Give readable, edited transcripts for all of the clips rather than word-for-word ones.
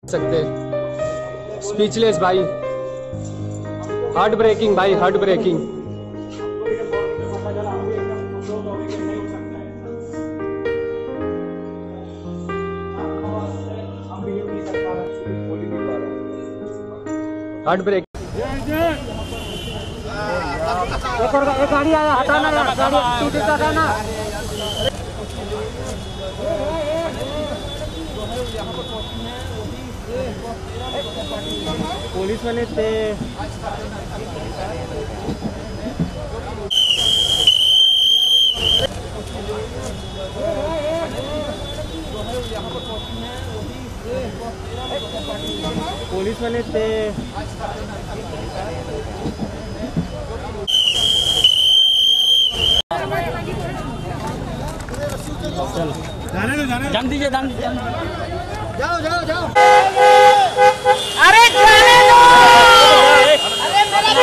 सकते स्पीचलेस भाई, heart breaking भाई, हार्ट ब्रेकिंग। Heart break. एक गाड़ी आया, हटाना यार, गाड़ी हटाना। पुलिस वाले थे। पुलिस वाले थे। चलो जाने दो, जाने दीजिए, जाओ जाओ जाओ। अरे जाने दो, अरे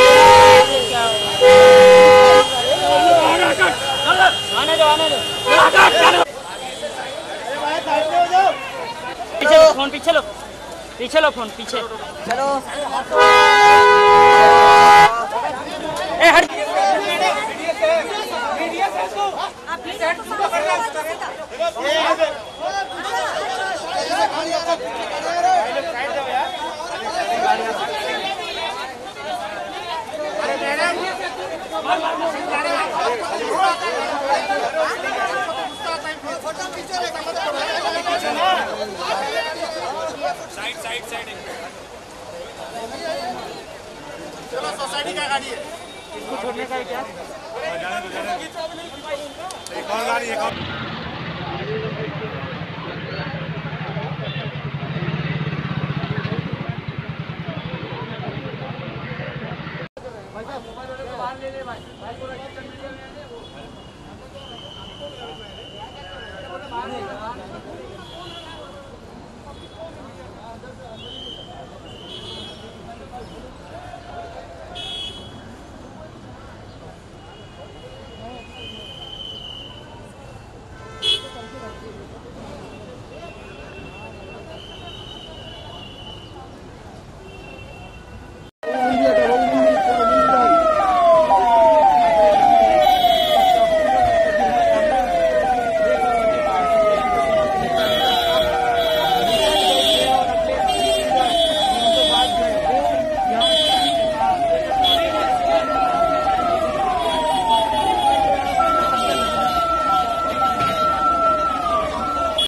आने दो, आने दो। पीछे लो फोन, पीछे लो, पीछे लो फोन, पीछे चलो। ए हट, साइड चलो। सोसाइटी का गाड़ी है, इसको छोड़ने का है क्या? जाने दो, एक और गाड़ी, एक और।